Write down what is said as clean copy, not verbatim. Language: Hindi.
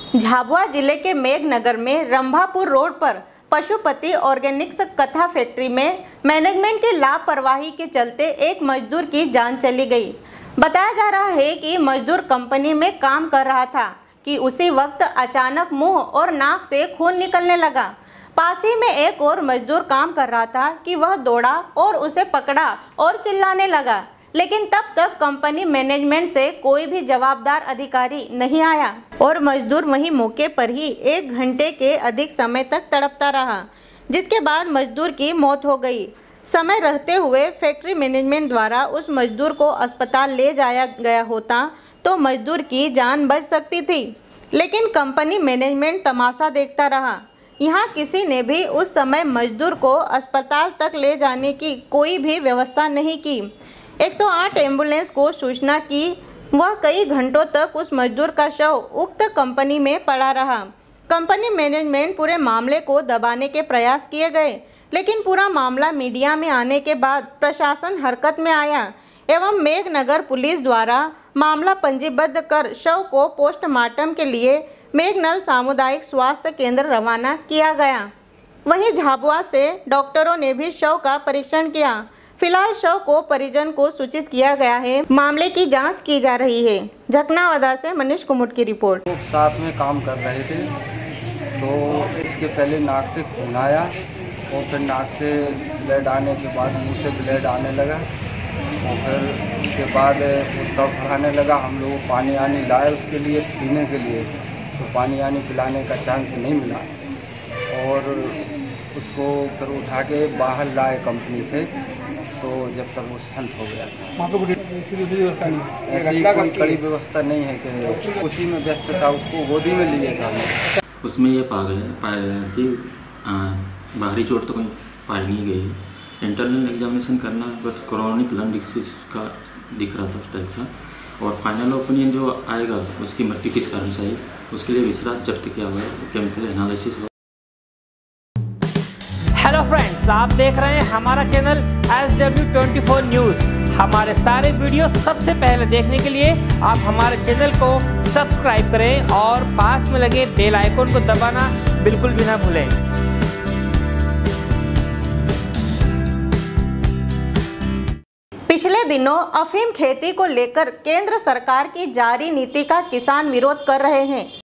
झाबुआ जिले के मेघनगर में रंभापुर रोड पर पशुपति ऑर्गेनिक्स कथा फैक्ट्री में मैनेजमेंट की लापरवाही के चलते एक मजदूर की जान चली गई। बताया जा रहा है कि मजदूर कंपनी में काम कर रहा था कि उसी वक्त अचानक मुंह और नाक से खून निकलने लगा। पास ही में एक और मजदूर काम कर रहा था कि वह दौड़ा और उसे पकड़ा और चिल्लाने लगा, लेकिन तब तक कंपनी मैनेजमेंट से कोई भी जवाबदार अधिकारी नहीं आया और मजदूर वहीं मौके पर ही 1 घंटे के अधिक समय तक तड़पता रहा, जिसके बाद मजदूर की मौत हो गई। समय रहते हुए फैक्ट्री मैनेजमेंट द्वारा उस मजदूर को अस्पताल ले जाया गया होता तो मजदूर की जान बच सकती थी, लेकिन कंपनी मैनेजमेंट तमाशा देखता रहा। यहाँ किसी ने भी उस समय मजदूर को अस्पताल तक ले जाने की कोई भी व्यवस्था नहीं की। 108 एम्बुलेंस को सूचना की, वह कई घंटों तक उस मजदूर का शव उक्त कंपनी में पड़ा रहा। कंपनी मैनेजमेंट पूरे मामले को दबाने के प्रयास किए गए, लेकिन पूरा मामला मीडिया में आने के बाद प्रशासन हरकत में आया एवं मेघनगर पुलिस द्वारा मामला पंजीबद्ध कर शव को पोस्टमार्टम के लिए मेघनल सामुदायिक स्वास्थ्य केंद्र रवाना किया गया। वहीं झाबुआ से डॉक्टरों ने भी शव का परीक्षण किया। फिलहाल शव को परिजन को सूचित किया गया है। मामले की जांच की जा रही है। झकनावदा से मनीष कुमुट की रिपोर्ट। लोग साथ में काम कर रहे थे तो इसके पहले नाक से खून आया और फिर नाक से ब्लड आने के बाद मुंह से ब्लड आने लगा और फिर उसके बाद तब बढ़ाने लगा। हम लोग पानी आनी लाए उसके लिए पीने के लिए, तो पानी आनी पिलाने का चांस नहीं मिला और उसको फिर उठा के बाहर लाए कंपनी से, तो जब तक वो शांत हो गया। वहाँ पे ऐसी कोई कड़ी व्यवस्था नहीं है कि उसी में व्यस्त था, उसको गोदी में लिए था। उसमें ये पाया गया कि बाहरी चोट तो कोई पाई नहीं गई। इंटरनल एग्जामिनेशन करना बस क्रोनिक लंग डिसीज का दिख रहा था उस टाइप का, और फाइनल ओपिनियन जो आएगा उसकी मृत्यु किस कारण से आई उसके लिए विश्राम जब्त किया हुआ है, केमिकल एनालिसिस। हेलो फ्रेंड्स, आप देख रहे हैं हमारा चैनल SW24 न्यूज़। हमारे सारे वीडियो सबसे पहले देखने के लिए आप हमारे चैनल को सब्सक्राइब करें और पास में लगे बेल आइकन को दबाना बिल्कुल भी ना भूलें। पिछले दिनों अफीम खेती को लेकर केंद्र सरकार की जारी नीति का किसान विरोध कर रहे हैं।